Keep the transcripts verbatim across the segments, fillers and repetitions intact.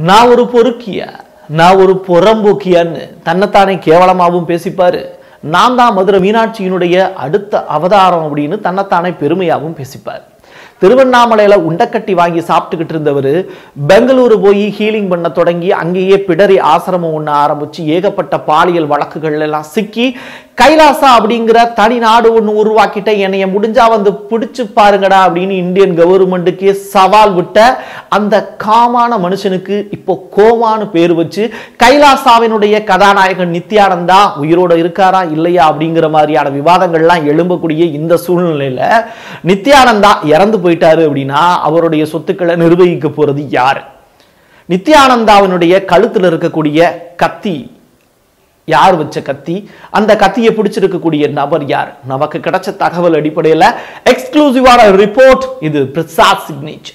நான் ஒரு பொறுக்கியா, நான் ஒரு புறம்போக்கியான்னு தன்னைத்தானே கேவலமாகவும் பேசிப்பாரு. நான் தான் மதுரை மீனாட்சியினுடைய அடுத்த அவதாரம் அப்படின்னு தன்னைத்தானே பெருமையாகவும் பேசிப்பார். திருவண்ணாமலையில உண்டக்கட்டி வாங்கி சாப்பிட்டுக்கிட்டு இருந்தவர் பெங்களூரு போய் ஹீலிங் பண்ண தொடங்கி அங்கேயே பிடரி ஆசிரமம் ஒன்று ஆரம்பிச்சு ஏகப்பட்ட பாலியல் வழக்குகள் எல்லாம் சிக்கி கைலாசா அப்படிங்கிற தனி நாடு ஒன்று உருவாக்கிட்ட என்னைய முடிஞ்சா வந்து பிடிச்சு பாருங்கடா அப்படின்னு இந்தியன் கவர்மெண்ட்டுக்கே சவால் விட்ட அந்த காமான மனுஷனுக்கு இப்போ கோமான்னு பேர் வச்சு கைலாசாவினுடைய கதாநாயகன் நித்யானந்தா உயிரோட இருக்காரா இல்லையா அப்படிங்கிற மாதிரியான விவாதங்கள்லாம் எழும்பக்கூடிய இந்த சூழ்நிலையில நித்யானந்தா இறந்து போயிட்டாரு அப்படின்னா அவருடைய சொத்துக்களை நிர்வகிக்க போறது யாரு? நித்யானந்தாவினுடைய கழுத்துல இருக்கக்கூடிய கத்தி யார் வச்ச கத்தி? அந்த கத்தியை பிடிச்சிருக்கக்கூடிய நபர் யார்? நமக்கு கிடைச்ச தகவல் அடிப்படையில் எக்ஸ்க்ளூசிவான ரிப்போர்ட் இது பிரசாத் சிக்னேச்சர்.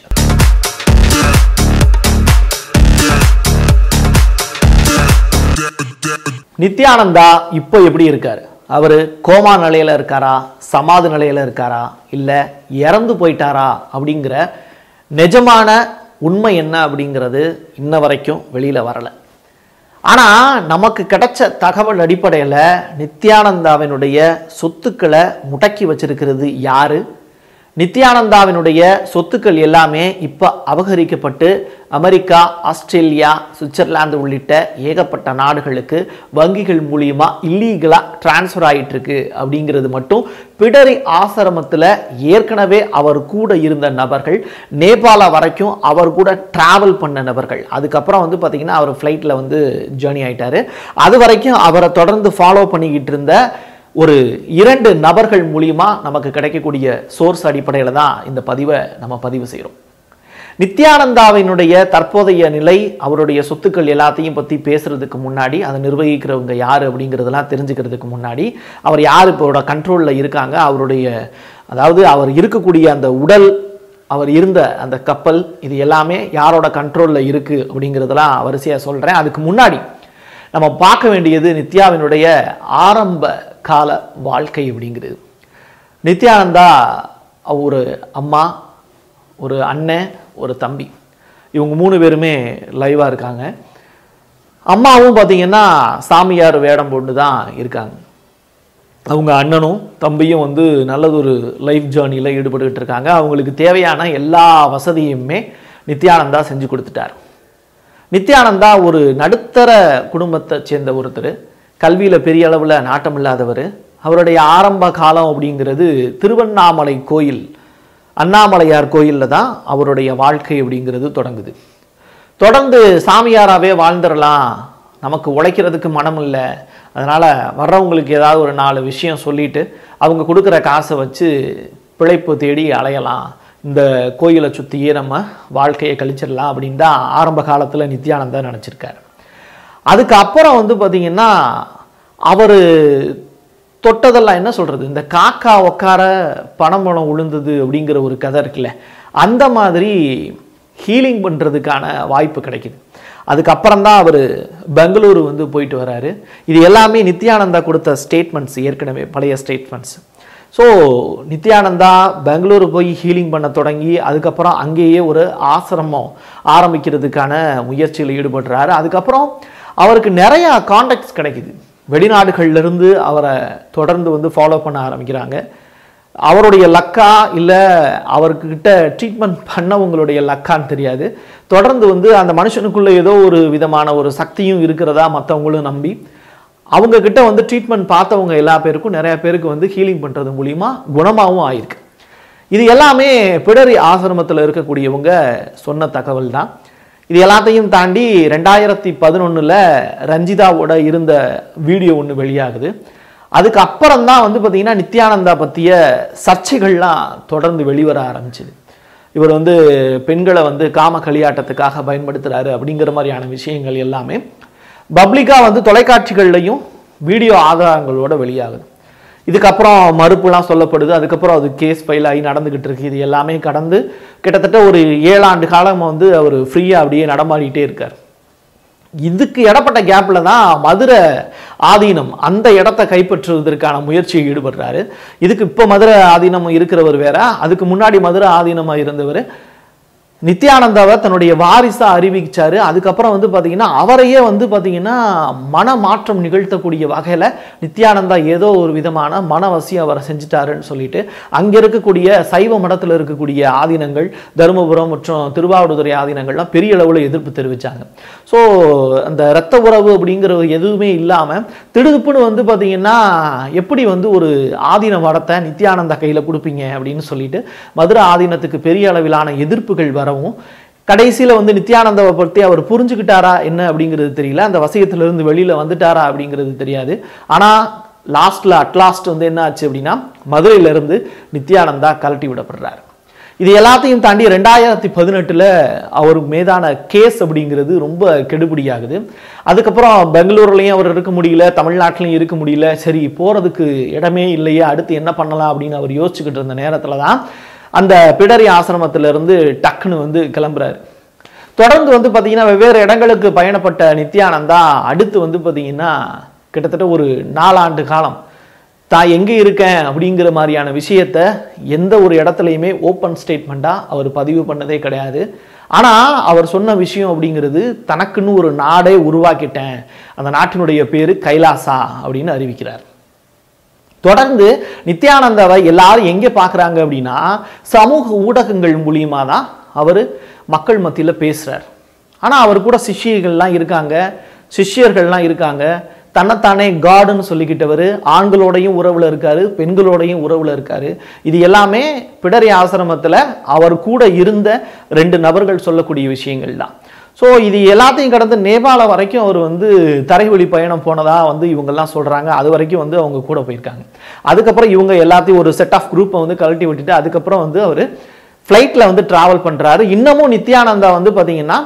நித்யானந்தா இப்போ எப்படி இருக்காரு? அவரு கோமா நிலையில இருக்காரா, சமாதி நிலையில இருக்காரா, இல்ல இறந்து போயிட்டாரா அப்படிங்கிற நிஜமான உண்மை என்ன அப்படிங்கிறது இன்ன வரைக்கும் வெளியில வரல. ஆனா நமக்கு கிடைச்ச தகவல் அடிப்படையில் நித்யானந்தாவினுடைய சொத்துக்களை முடக்கி வச்சிருக்கிறது யாரு? நித்யானந்தாவினுடைய சொத்துக்கள் எல்லாமே இப்போ அபகரிக்கப்பட்டு அமெரிக்கா, ஆஸ்திரேலியா, சுவிட்சர்லாந்து உள்ளிட்ட ஏகப்பட்ட நாடுகளுக்கு வங்கிகள் மூலியமா இல்லீகலா டிரான்ஸ்ஃபர் ஆகிட்டு இருக்கு அப்படிங்கிறது மட்டும் பிடரி ஆசிரமத்தில் ஏற்கனவே அவர் கூட இருந்த நபர்கள், நேபாள வரைக்கும் அவர் கூட டிராவல் பண்ண நபர்கள், அதுக்கப்புறம் வந்து பார்த்தீங்கன்னா அவர் ஃப்ளைட்டில் வந்து ஜேர்னி ஆயிட்டாரு, அது வரைக்கும் அவரை தொடர்ந்து ஃபாலோ பண்ணிக்கிட்டு இருந்த ஒரு இரண்டு நபர்கள் மூலியமா நமக்கு கிடைக்கக்கூடிய சோர்ஸ் அடிப்படையில் தான் இந்த பதிவை நம்ம பதிவு செய்கிறோம். நித்யானந்தாவினுடைய தற்போதைய நிலை, அவருடைய சொத்துக்கள் எல்லாத்தையும் பற்றி பேசுறதுக்கு முன்னாடி, அதை நிர்வகிக்கிறவங்க யார் அப்படிங்கிறதெல்லாம் தெரிஞ்சுக்கிறதுக்கு முன்னாடி, அவர் யார் இப்போட கண்ட்ரோலில் இருக்காங்க, அவருடைய அதாவது அவர் இருக்கக்கூடிய அந்த உடல், அவர் இருந்த அந்த கப்பல், இது எல்லாமே யாரோட கண்ட்ரோலில் இருக்குது அப்படிங்கிறதெல்லாம் வரிசையாக சொல்கிறேன். அதுக்கு முன்னாடி நம்ம பார்க்க வேண்டியது நித்யாவினுடைய ஆரம்ப கால வாழ்க்கை அப்படிங்கிறது. நித்யானந்தா ஒரு அம்மா, ஒரு அண்ணன், ஒரு தம்பி, இவங்க மூணு பேருமே லைவாக இருக்காங்க. அம்மாவும் பார்த்தீங்கன்னா சாமியார் வேடம் போட்டு தான் இருக்காங்க. அவங்க அண்ணனும் தம்பியும் வந்து நல்லதொரு லைஃப் ஜேர்னியில் ஈடுபட்டுக்கிட்டு இருக்காங்க. அவங்களுக்கு தேவையான எல்லா வசதியுமே நித்யானந்தா செஞ்சு கொடுத்துட்டார். நித்யானந்தா ஒரு நடுத்தர குடும்பத்தை சேர்ந்த ஒருத்தர், கல்வியில் பெரிய அளவில் நாட்டம் இல்லாதவர். அவருடைய ஆரம்ப காலம் அப்படிங்கிறது திருவண்ணாமலை கோயில், அண்ணாமலையார் கோயிலில் தான் அவருடைய வாழ்க்கை அப்படிங்கிறது தொடங்குது. தொடர்ந்து சாமியாராகவே வாழ்ந்துடலாம், நமக்கு உழைக்கிறதுக்கு மனம் இல்லை, அதனால் வர்றவங்களுக்கு ஏதாவது ஒரு நாலு விஷயம் சொல்லிவிட்டு அவங்க கொடுக்குற காசை வச்சு பிழைப்பு தேடி அலையலாம், இந்த கோயிலை சுற்றியே நம்ம வாழ்க்கையை கழிச்சிடலாம் அப்படின்னு தான் ஆரம்ப காலத்தில் நித்யானந்தா நினச்சிருக்காரு. அதுக்கப்புறம் வந்து பார்த்திங்கன்னா அவர் தொட்டதெல்லாம் என்ன சொல்கிறது, இந்த காக்கா உக்கார பணம் பணம் உளுந்தது அப்படிங்கிற ஒரு கதை இருக்குல்ல, அந்த மாதிரி ஹீலிங் பண்ணுறதுக்கான வாய்ப்பு கிடைக்கிது. அதுக்கப்புறம் தான் அவர் பெங்களூரு வந்து போயிட்டு வராரு. இது எல்லாமே நித்யானந்தா கொடுத்த ஸ்டேட்மெண்ட்ஸ், ஏற்கனவே பழைய ஸ்டேட்மெண்ட்ஸ். ஸோ நித்யானந்தா பெங்களூரு போய் ஹீலிங் பண்ண தொடங்கி அதுக்கப்புறம் அங்கேயே ஒரு ஆசிரமம் ஆரம்பிக்கிறதுக்கான முயற்சியில் ஈடுபடுறாரு. அதுக்கப்புறம் அவருக்கு நிறையா கான்டாக்ட்ஸ் கிடைக்குது. வெளிநாடுகள்லேருந்து அவரை தொடர்ந்து வந்து ஃபாலோ பண்ண ஆரம்பிக்கிறாங்க. அவருடைய லக்கா இல்லை அவர்கிட்ட ட்ரீட்மெண்ட் பண்ணவங்களுடைய லக்கான்னு தெரியாது, தொடர்ந்து வந்து அந்த மனுஷனுக்குள்ளே ஏதோ ஒரு விதமான ஒரு சக்தியும் இருக்கிறதா மற்றவங்களும் நம்பி அவங்கக்கிட்ட வந்து ட்ரீட்மெண்ட் பார்த்தவங்க எல்லா பேருக்கும் நிறைய பேருக்கு வந்து ஹீலிங் பண்ணுறது மூலிமா குணமாகவும் ஆயிருக்கு. இது எல்லாமே பிடரி ஆசிரமத்தில் இருக்கக்கூடியவங்க சொன்ன தகவல் தான். இது எல்லாத்தையும் தாண்டி ரெண்டாயிரத்தி பதினொன்றில் ரஞ்சிதாவோட இருந்த வீடியோ ஒன்று வெளியாகுது. அதுக்கப்புறம் தான் வந்து பார்த்திங்கன்னா நித்யானந்தா பற்றிய சர்ச்சைகள்லாம் தொடர்ந்து வெளிவர ஆரம்பிச்சுது. இவர் வந்து பெண்களை வந்து காம களியாட்டத்துக்காக பயன்படுத்துகிறாரு அப்படிங்கிற மாதிரியான விஷயங்கள் எல்லாமே பப்ளிக்காக வந்து தொலைக்காட்சிகள்லையும் வீடியோ ஆதாரங்களோட வெளியாகுது. இதுக்கப்புறம் மறுப்புலாம் சொல்லப்படுது. அதுக்கப்புறம் அது கேஸ் ஃபைல் ஆகி நடந்துக்கிட்டு இருக்கு. இது எல்லாமே கடந்து கிட்டத்தட்ட ஒரு ஏழாண்டு காலம் வந்து அவர் ஃப்ரீயாக அப்படியே நடமாடிட்டே இருக்கார். இதுக்கு இடப்பட்ட கேப்பில் தான் மதுரை ஆதீனம் அந்த இடத்த கைப்பற்றுவதற்கான முயற்சியை ஈடுபடுறாரு. இதுக்கு இப்போ மதுரை ஆதீனம் இருக்கிறவர் வேற, அதுக்கு முன்னாடி மதுரை ஆதீனமாக இருந்தவர் நித்யானந்தாவை தன்னுடைய வாரிசா அறிவிச்சாரு. அதுக்கப்புறம் வந்து பார்த்தீங்கன்னா அவரையே வந்து பார்த்தீங்கன்னா மன மாற்றம் நிகழ்த்தக்கூடிய வகையில் நித்யானந்தா ஏதோ ஒரு விதமான மனவசியம் அவரை செஞ்சுட்டாருன்னு சொல்லிட்டு அங்கே இருக்கக்கூடிய சைவ மடத்தில் இருக்கக்கூடிய ஆதீனங்கள், தருமபுரம் மற்றும் திருவாவடுதுறை ஆதீனங்கள்லாம் பெரிய அளவில் எதிர்ப்பு தெரிவித்தாங்க. ஸோ அந்த இரத்த உறவு அப்படிங்கிற எதுவுமே இல்லாமல் திடுப்புன்னு வந்து பார்த்தீங்கன்னா எப்படி வந்து ஒரு ஆதீன மடத்தை நித்யானந்தா கையில் கொடுப்பீங்க அப்படின்னு சொல்லிட்டு மதுரை ஆதீனத்துக்கு பெரிய அளவிலான எதிர்ப்புகள் வரவும் கடைசியில் வந்து நித்யானந்தாவை பற்றி அவர் புரிஞ்சுக்கிட்டாரா என்ன அப்படிங்கிறது தெரியல. அந்த வசியத்திலிருந்து வெளியில் வந்துட்டாரா அப்படிங்கிறது தெரியாது. ஆனால் லாஸ்ட்டில் அட்லாஸ்ட் வந்து என்ன ஆச்சு அப்படின்னா மதுரையிலிருந்து நித்யானந்தா கலட்டி விடப்படுறார். இது எல்லாத்தையும் தாண்டி ரெண்டாயிரத்தி பதினெட்டில் அவர் மீதான கேஸ் அப்படிங்கிறது ரொம்ப கெடுபிடியாகுது. அதுக்கப்புறம் பெங்களூர்லேயும் அவர் இருக்க முடியல, தமிழ்நாட்டிலையும் இருக்க முடியல. சரி, போகிறதுக்கு இடமே இல்லையே, அடுத்து என்ன பண்ணலாம் அப்படின்னு அவர் யோசிச்சுக்கிட்டு இருந்த நேரத்தில் தான் அந்த பிடரி ஆசிரமத்திலிருந்து டக்குன்னு வந்து கிளம்புறாரு. தொடர்ந்து வந்து பார்த்தீங்கன்னா வெவ்வேறு இடங்களுக்கு பயணப்பட்ட நித்யானந்தா அடுத்து வந்து பார்த்தீங்கன்னா கிட்டத்தட்ட ஒரு நாலாண்டு காலம் தான் எங்கே இருக்கேன் அப்படிங்கிற மாதிரியான விஷயத்த எந்த ஒரு இடத்துலையுமே ஓப்பன் ஸ்டேட்மெண்ட்டாக அவர் பதிவு பண்ணதே கிடையாது. ஆனால் அவர் சொன்ன விஷயம் அப்படிங்கிறது தனக்குன்னு ஒரு நாடே உருவாக்கிட்டேன், அந்த நாட்டினுடைய பேர் கைலாசா அப்படின்னு அறிவிக்கிறார். தொடர்ந்து நித்யானந்தாவை எல்லாரும் எங்கே பார்க்குறாங்க அப்படின்னா சமூக ஊடகங்கள் மூலியமாக தான் அவர் மக்கள் மத்தியில் பேசுகிறார். ஆனால் அவர் கூட சிஷ்யர்கள்லாம் இருக்காங்க, சிஷ்யர்கள்லாம் இருக்காங்க. தன்னைத்தானே காடுன்னு சொல்லிக்கிட்டவர் ஆண்களோடையும் உறவில் இருக்காரு, பெண்களோடையும் உறவில் இருக்காரு. இது எல்லாமே பிடரி ஆசிரமத்தில் அவர் கூட இருந்த ரெண்டு நபர்கள் சொல்லக்கூடிய விஷயங்கள் தான். ஸோ இது எல்லாத்தையும் கடந்து நேபாளம் வரைக்கும் அவர் வந்து தரைவழி பயணம் போனதாக வந்து இவங்கெல்லாம் சொல்கிறாங்க. அது வரைக்கும் வந்து அவங்க கூட போயிருக்காங்க. அதுக்கப்புறம் இவங்க எல்லாத்தையும் ஒரு செட் ஆஃப் குரூப்பை வந்து கழட்டி விட்டுட்டு அதுக்கப்புறம் வந்து அவர் ஃப்ளைட்டில் வந்து ட்ராவல் பண்ணுறாரு. இன்னமும் நித்யானந்தா வந்து பார்த்திங்கன்னா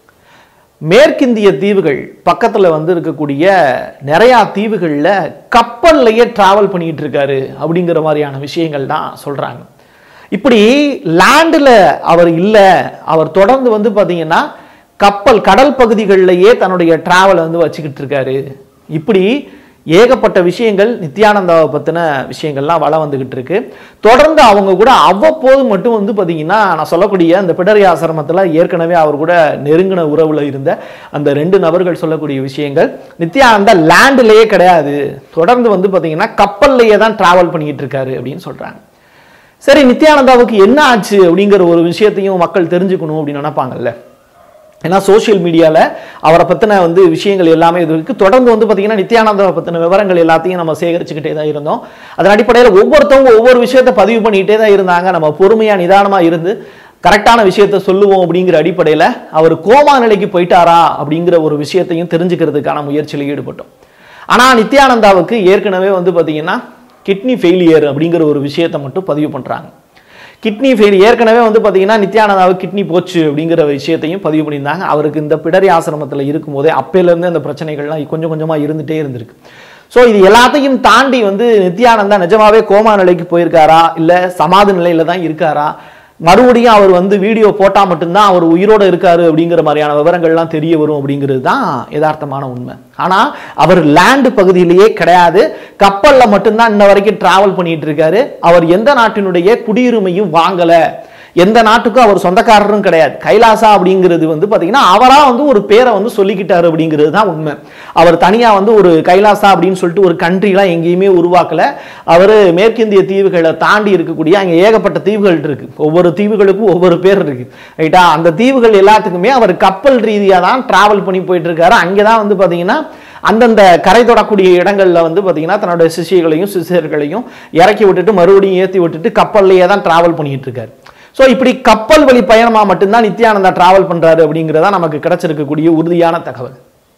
மேற்கிந்திய தீவுகள் பக்கத்தில் வந்து இருக்கக்கூடிய நிறையா தீவுகளில் கப்பல்லையே ட்ராவல் பண்ணிகிட்டு இருக்காரு அப்படிங்கிற மாதிரியான விஷயங்கள் தான் சொல்கிறாங்க. இப்படி லேண்டில் அவர் இல்லை, அவர் தொடர்ந்து வந்து பார்த்திங்கன்னா கப்பல் கடல் பகுதிகளிலேயே தன்னுடைய டிராவலை வந்து வச்சுக்கிட்டு இருக்காரு. இப்படி ஏகப்பட்ட விஷயங்கள் நித்யானந்தாவை பற்றின விஷயங்கள்லாம் வள வந்துக்கிட்டு இருக்கு. தொடர்ந்து அவங்க கூட அவ்வப்போது மட்டும் வந்து பார்த்தீங்கன்னா நான் சொல்லக்கூடிய அந்த பிடரி ஆசிரமத்தில் ஏற்கனவே அவர் கூட நெருங்கின உறவில் இருந்த அந்த ரெண்டு நபர்கள் சொல்லக்கூடிய விஷயங்கள் நித்யானந்தா லேண்டிலேயே கிடையாது, தொடர்ந்து வந்து பார்த்தீங்கன்னா கப்பல்லையே தான் டிராவல் பண்ணிக்கிட்டு இருக்காரு அப்படின்னு சொல்கிறாங்க. சரி, நித்யானந்தாவுக்கு என்ன ஆச்சு அப்படிங்கிற ஒரு விஷயத்தையும் மக்கள் தெரிஞ்சுக்கணும் அப்படின்னு நினைப்பாங்கல்ல. ஏன்னா சோசியல் மீடியாவில் அவரை பற்றின வந்து விஷயங்கள் எல்லாமே இது இருக்குது. தொடர்ந்து வந்து பார்த்திங்கன்னா நித்யானந்தாவை பற்றின விவரங்கள் எல்லாத்தையும் நம்ம சேகரிச்சுக்கிட்டே தான் இருந்தோம். அதன் அடிப்படையில் ஒவ்வொருத்தவங்க ஒவ்வொரு விஷயத்தை பதிவு பண்ணிக்கிட்டே தான் இருந்தாங்க. நம்ம பொறுமையாக நிதானமாக இருந்து கரெக்டான விஷயத்த சொல்லுவோம் அப்படிங்கிற அடிப்படையில் அவர் கோமா நிலைக்கு போயிட்டாரா அப்படிங்கிற ஒரு விஷயத்தையும் தெரிஞ்சுக்கிறதுக்கான முயற்சியில் ஈடுபட்டோம். ஆனால் நித்யானந்தாவுக்கு ஏற்கனவே வந்து பார்த்திங்கன்னா கிட்னி ஃபெயிலியர் அப்படிங்கிற ஒரு விஷயத்தை மட்டும் பதிவு பண்ணுறாங்க. கிட்னி ஃபெயில் ஏற்கனவே வந்து பார்த்தீங்கன்னா நித்யானந்தாவுக்கு கிட்னி போச்சு அப்படிங்கிற விஷயத்தையும் பதிவு பண்ணியிருந்தாங்க. அவருக்கு இந்த பிடரி ஆசிரமத்தில் இருக்கும்போதே அப்பையிலேருந்து அந்த பிரச்சனைகள்லாம் கொஞ்சம் கொஞ்சமாக இருந்துகிட்டே இருந்திருக்கு. ஸோ இது எல்லாத்தையும் தாண்டி வந்து நித்யானந்தா நிஜமாவே கோமா நிலைக்கு போயிருக்காரா, இல்லை சமாதி நிலையில் தான் இருக்காரா, மறுபடியும் அவர் வந்து வீடியோ போட்டால் மட்டும்தான் அவர் உயிரோடு இருக்காரு அப்படிங்கிற மாதிரியான விவரங்கள்லாம் தெரிய வரும் அப்படிங்கிறது தான் யதார்த்தமான உண்மை. ஆனால் அவர் லேண்டு பகுதியிலேயே கிடையாது, கப்பலில் மட்டும்தான் இன்ன வரைக்கும் டிராவல் பண்ணிட்டு இருக்காரு. அவர் எந்த நாட்டினுடைய குடியுரிமையும் வாங்கலை, எந்த நாட்டுக்கும் அவர் சொந்தக்காரரும் கிடையாது. கைலாசா அப்படிங்கிறது வந்து பார்த்தீங்கன்னா அவராக வந்து ஒரு பேரை வந்து சொல்லிக்கிட்டாரு அப்படிங்கிறது தான் உண்மை. அவர் தனியாக வந்து ஒரு கைலாசா அப்படின்னு சொல்லிட்டு ஒரு கண்ட்ரிலாம் எங்கேயுமே உருவாக்கலை. அவர் மேற்கிந்திய தீவுகளை தாண்டி இருக்கக்கூடிய அங்கே ஏகப்பட்ட தீவுகள் இருக்குது, ஒவ்வொரு தீவுகளுக்கும் ஒவ்வொரு பேர் இருக்குது, ரைட்டா. அந்த தீவுகள் எல்லாத்துக்குமே அவர் கப்பல் ரீதியாக தான் டிராவல் பண்ணி போயிட்டு இருக்காரு. அங்கே தான் வந்து பார்த்தீங்கன்னா அந்தந்த கரை தொடக்கூடிய இடங்களில் வந்து பார்த்தீங்கன்னா தன்னுடைய சிஷியர்களையும் சிஷியர்களையும் இறக்கி விட்டுட்டு மறுபடியும் ஏற்றி விட்டுட்டு கப்பல்லையே தான் டிராவல் பண்ணிட்டு இருக்காரு. ஸோ இப்படி கப்பல் வழி பயணமாக மட்டும்தான் நித்யானந்தா டிராவல் பண்ணுறாரு அப்படிங்கிறதா நமக்கு கிடைச்சிருக்கக்கூடிய உறுதியான தகவல்.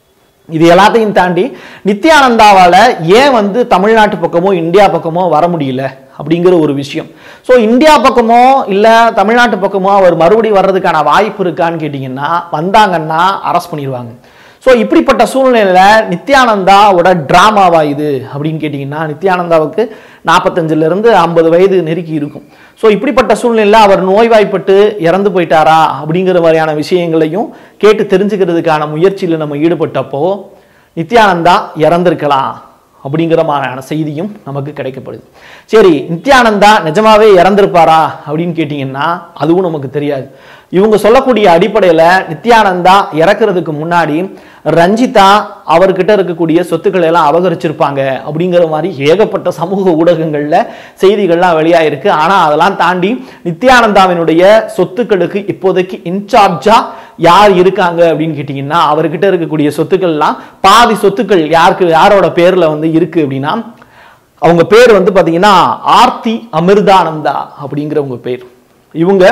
இது எல்லாத்தையும் தாண்டி நித்யானந்தாவால் ஏன் வந்து தமிழ்நாட்டு பக்கமோ இந்தியா பக்கமோ வர முடியல அப்படிங்கிற ஒரு விஷயம். ஸோ இந்தியா பக்கமோ இல்லை தமிழ்நாட்டு பக்கமோ அவர் மறுபடியும் வர்றதுக்கான வாய்ப்பு இருக்கான்னு கேட்டிங்கன்னா வந்தாங்கன்னா அரெஸ்ட் பண்ணிடுவாங்க. ஸோ இப்படிப்பட்ட சூழ்நிலையில் நித்யானந்தாவோட ட்ராமாவா இது அப்படின்னு கேட்டிங்கன்னா நித்யானந்தாவுக்கு நாற்பத்தஞ்சிலிருந்து ஐம்பது வயது நெருக்கி இருக்கும். ஸோ இப்படிப்பட்ட சூழ்நிலையில் அவர் நோய்வாய்ப்பட்டு இறந்து போயிட்டாரா அப்படிங்கிற மாதிரியான விஷயங்களையும் கேட்டு தெரிஞ்சுக்கிறதுக்கான முயற்சியில் நம்ம ஈடுபட்டப்போ நித்யானந்தா இறந்திருக்கலாம் அப்படிங்கிற மாதிரியான செய்தியும் நமக்கு கிடைக்கப்படுது. சரி, நித்யானந்தா நிஜமாவே இறந்திருப்பாரா அப்படின்னு கேட்டிங்கன்னா அதுவும் நமக்கு தெரியாது. இவங்க சொல்லக்கூடிய அடிப்படையில் நித்யானந்தா இறக்குறதுக்கு முன்னாடி ரஞ்சிதா அவர்கிட்ட இருக்கக்கூடிய சொத்துக்களை எல்லாம் அபகரிச்சிருப்பாங்க அப்படிங்கிற மாதிரி ஏகப்பட்ட சமூக ஊடகங்கள்ல செய்திகள்லாம் வெளியாயிருக்கு. ஆனா அதெல்லாம் தாண்டி நித்யானந்தாவினுடைய சொத்துக்களுக்கு இப்போதைக்கு இன்சார்ஜா யார் இருக்காங்க அப்படின்னு கேட்டீங்கன்னா, அவர்கிட்ட இருக்கக்கூடிய சொத்துக்கள்லாம் பாதி சொத்துக்கள் யாருக்கு யாரோட பேர்ல வந்து இருக்கு அப்படின்னா, அவங்க பேர் வந்து பாத்தீங்கன்னா ஆர்த்தி அமிர்தானந்தா அப்படிங்கிறவங்க பேர். இவங்க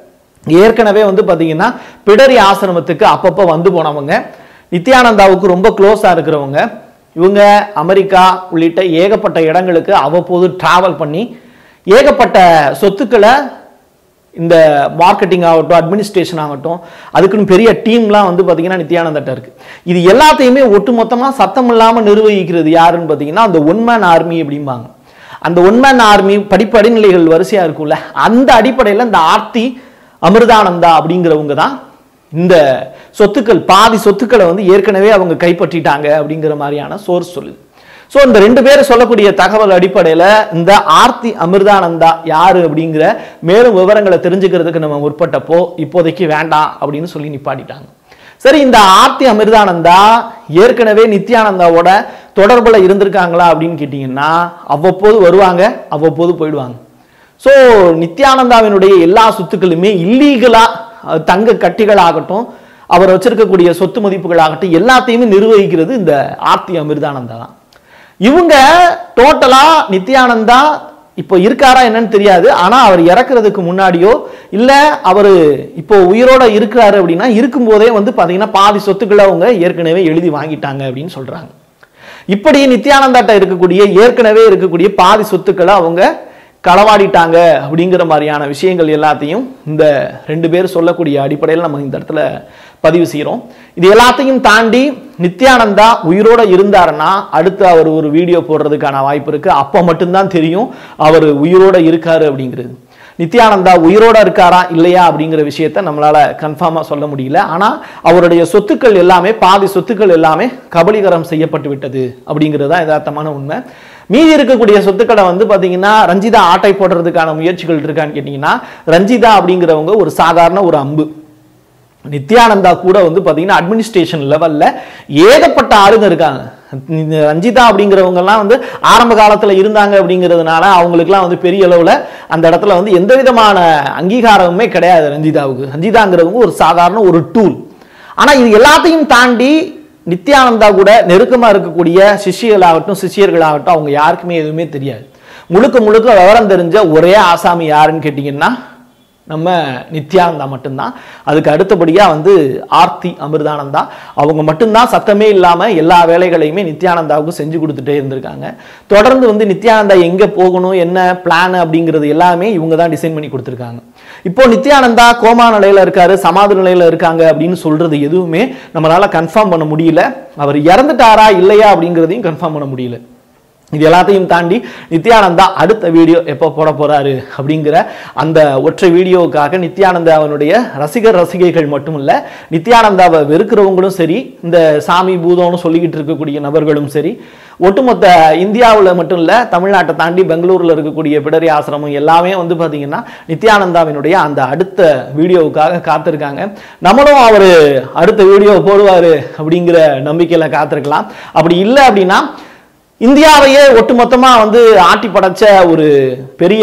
ஏற்கனவே வந்து பாத்தீங்கன்னா பிடரி ஆசிரமத்துக்கு அப்பப்போ வந்து போனவங்க, நித்யானந்தாவுக்கு ரொம்ப க்ளோஸா இருக்கிறவங்க. இவங்க அமெரிக்கா உள்ளிட்ட ஏகப்பட்ட இடங்களுக்கு அவ்வப்போது டிராவல் பண்ணி ஏகப்பட்ட சொத்துக்களை இந்த மார்க்கெட்டிங் ஆகட்டும், அட்மினிஸ்ட்ரேஷன் ஆகட்டும், அதுக்குன்னு பெரிய டீம்லாம் வந்து பார்த்தீங்கன்னா நித்யானந்தட்ட இருக்கு. இது எல்லாத்தையுமே ஒட்டுமொத்தமாக சத்தம் இல்லாமல் நிர்வகிக்கிறது யாருன்னு பார்த்தீங்கன்னா அந்த ஒன் மேன் ஆர்மி அப்படிம்பாங்க. அந்த ஒன் மேன் ஆர்மி படிப்படிநிலைகள் வரிசையா இருக்கும்ல, அந்த அடிப்படையில் இந்த ஆர்த்தி அமிர்தானந்தா அப்படிங்கிறவங்க தான் இந்த சொத்துக்கள் பாதி சொத்துக்களை வந்து ஏற்கனவே அவங்க கைப்பற்றிட்டாங்க அப்படிங்கிற மாதிரியான சோர்ஸ் சொல்லுது. ஸோ இந்த ரெண்டு பேரும் சொல்லக்கூடிய தகவல் அடிப்படையில் இந்த ஆர்த்தி அமிர்தானந்தா யாரு அப்படிங்கிற மேலும் விவரங்களை தெரிஞ்சுக்கிறதுக்கு நம்ம முற்பட்டப்போ இப்போதைக்கு வேண்டாம் அப்படின்னு சொல்லி நிப்பாட்டிட்டாங்க. சரி, இந்த ஆர்த்தி அமிர்தானந்தா ஏற்கனவே நித்யானந்தாவோட தொடர்புல இருந்திருக்காங்களா அப்படின்னு கேட்டீங்கன்னா, அவ்வப்போது வருவாங்க, அவ்வப்போது போயிடுவாங்க. ஸோ நித்யானந்தாவினுடைய எல்லா சொத்துக்களுமே இல்லீகலா தங்க கட்டிகள் ஆகட்டும், அவர் வச்சிருக்கக்கூடிய சொத்து மதிப்புகள் ஆகட்டும், எல்லாத்தையுமே நிர்வகிக்கிறது இந்த ஆர்த்தி அமிர்தானந்தா தான். இவங்க டோட்டலா நித்யானந்தா இப்போ இருக்காரா என்னன்னு தெரியாது. ஆனா அவர் இறக்குறதுக்கு முன்னாடியோ இல்ல அவர் இப்போ உயிரோட இருக்கிறாரு அப்படின்னா இருக்கும்போதே வந்து பாத்தீங்கன்னா பாதி சொத்துக்களை அவங்க ஏற்கனவே எழுதி வாங்கிட்டாங்க அப்படின்னு சொல்றாங்க. இப்படி நித்யானந்தாட்ட இருக்கக்கூடிய ஏற்கனவே இருக்கக்கூடிய பாதி சொத்துக்களை அவங்க களவாடிட்டாங்க அப்படிங்கிற மாதிரியான விஷயங்கள் எல்லாத்தையும் இந்த ரெண்டு பேர் சொல்லக்கூடிய அடிப்படையில் நம்ம இந்த இடத்துல பதிவு செய்கிறோம். இது எல்லாத்தையும் தாண்டி நித்யானந்தா உயிரோட இருந்தாருன்னா அடுத்து அவர் ஒரு வீடியோ போடுறதுக்கான வாய்ப்பு இருக்கு. அப்போ மட்டும்தான் தெரியும் அவர் உயிரோட இருக்காரு அப்படிங்கிறது. நித்யானந்தா உயிரோட இருக்காரா இல்லையா அப்படிங்கிற விஷயத்த நம்மளால கன்ஃபார்மா சொல்ல முடியல. ஆனா அவருடைய சொத்துக்கள் எல்லாமே பாதி சொத்துக்கள் எல்லாமே கபலீகரம் செய்யப்பட்டு விட்டது அப்படிங்கிறது தான் யதார்த்தமான உண்மை. மீதி இருக்கக்கூடிய சொத்துக்களை வந்து பாத்தீங்கன்னா ரஞ்சிதா ஆட்டை போடுறதுக்கான முயற்சிகள் இருக்கான்னு கேட்டீங்கன்னா, ரஞ்சிதா அப்படிங்கிறவங்க ஒரு சாதாரண ஒரு அம்பு. நித்யானந்தா கூட வந்து பாத்தீங்கன்னா அட்மினிஸ்ட்ரேஷன் லெவல்ல ஏகப்பட்ட ஆளுங்க இருக்காங்க. ரஞ்சிதா அப்படிங்கிறவங்க எல்லாம் வந்து ஆரம்ப காலத்துல இருந்தாங்க அப்படிங்கிறதுனால அவங்களுக்குலாம் வந்து பெரிய அளவுல அந்த இடத்துல வந்து எந்த விதமான அங்கீகாரமுமே கிடையாது ரஞ்சிதாவுக்கு. ரஞ்சிதாங்கிறவங்க ஒரு சாதாரண ஒரு டூல். ஆனா இது எல்லாத்தையும் தாண்டி நித்யானந்தா கூட நெருக்கமா இருக்கக்கூடிய சிஷியர்களாகட்டும் சிஷியர்களாகட்டும் அவங்க யாருக்குமே எதுவுமே தெரியாது. முழுக்க முழுக்க விவரம் தெரிஞ்ச ஒரே ஆசாமி யாருன்னு கேட்டீங்கன்னா நம்ம நித்யானந்தா மட்டும்தான். அதுக்கு அடுத்தபடியா வந்து ஆர்த்தி அமிர்தானந்தா அவங்க மட்டும்தான் சத்தமே இல்லாம எல்லா வேலைகளையுமே நித்யானந்தாவுக்கு செஞ்சு கொடுத்துட்டே இருந்திருக்காங்க. தொடர்ந்து வந்து நித்யானந்தா எங்க போகணும் என்ன பிளான் அப்படிங்கிறது எல்லாமே இவங்க தான் டிசைன் பண்ணி கொடுத்துருக்காங்க. இப்போ நித்யானந்தா கோமா நிலையில இருக்காரு, சமாதி நிலையில இருக்காங்க அப்படின்னு சொல்றது எதுவுமே நம்மளால கன்ஃபார்ம் பண்ண முடியல. அவர் இறந்துட்டாரா இல்லையா அப்படிங்கிறதையும் கன்ஃபார்ம் பண்ண முடியல. இது எல்லாத்தையும் தாண்டி நித்யானந்தா அடுத்த வீடியோ எப்போ போட போறாரு அப்படிங்கிற அந்த ஒற்றை வீடியோவுக்காக நித்யானந்தாவனுடைய ரசிகர் ரசிகைகள் மட்டும் இல்ல, நித்யானந்தாவை வெறுக்கிறவங்களும் சரி, இந்த சாமி பூதம்னு சொல்லிக்கிட்டு இருக்கக்கூடிய நபர்களும் சரி, ஒட்டுமொத்த இந்தியாவில் மட்டும் இல்ல தமிழ்நாட்டை தாண்டி பெங்களூர்ல இருக்கக்கூடிய பிடரி ஆசிரமம் எல்லாமே வந்து பாத்தீங்கன்னா நித்யானந்தாவினுடைய அந்த அடுத்த வீடியோவுக்காக காத்திருக்காங்க. நம்மளும் அவரு அடுத்த வீடியோ போடுவாரு அப்படிங்கிற நம்பிக்கையில காத்திருக்கலாம். அப்படி இல்லை அப்படின்னா இந்தியாவையே ஒட்டுமொத்தமா வந்து ஆட்டி படைச்ச ஒரு பெரிய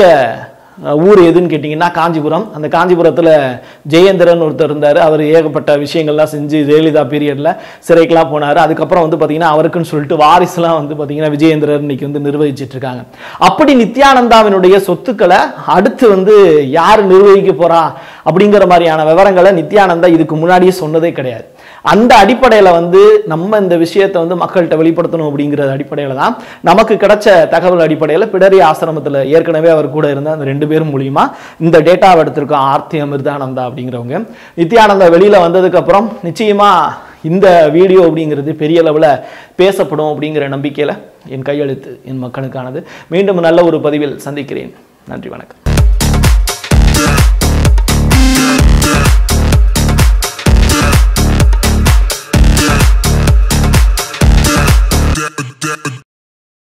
ஊர் எதுன்னு கேட்டீங்கன்னா காஞ்சிபுரம். அந்த காஞ்சிபுரத்துல ஜெயேந்திரன் ஒருத்தர் இருந்தாரு. அவர் ஏகப்பட்ட விஷயங்கள்லாம் செஞ்சு ஜெயலலிதா பீரியட்ல சிறைக்கெல்லாம் போனாரு. அதுக்கப்புறம் வந்து பாத்தீங்கன்னா அவருக்குன்னு சொல்லிட்டு வாரிசுலாம் வந்து பாத்தீங்கன்னா விஜயேந்திரன் இன்னைக்கு வந்து நிர்வகிச்சிட்டு இருக்காங்க. அப்படி நித்யானந்தாவினுடைய சொத்துக்களை அடுத்து வந்து யாரு நிர்வகிக்க போறா அப்படிங்கிற மாதிரியான விவரங்களை நித்யானந்தா இதுக்கு முன்னாடியே சொன்னதே கிடையாது. அந்த அடிப்படையில வந்து நம்ம இந்த விஷயத்தை வந்து மக்கள்கிட்ட வெளிப்படுத்தணும் அப்படிங்கிற அடிப்படையில தான் நமக்கு கிடைச்ச தகவல் அடிப்படையில் பிடரி ஆசிரமத்தில் ஏற்கனவே அவர் கூட இருந்த அந்த ரெண்டு பேரும் மூலியமா இந்த டேட்டாவை எடுத்திருக்கோம். ஆர்த்தி அமிர்தானந்தா அப்படிங்கிறவங்க நித்யானந்தா வெளியில வந்ததுக்கு அப்புறம் நிச்சயமா இந்த வீடியோ அப்படிங்கிறது பெரிய அளவில் பேசப்படும் அப்படிங்கிற நம்பிக்கையில என் கையெழுத்து என் மக்களுக்கானது. மீண்டும் நல்ல ஒரு பதிவில் சந்திக்கிறேன். நன்றி, வணக்கம்.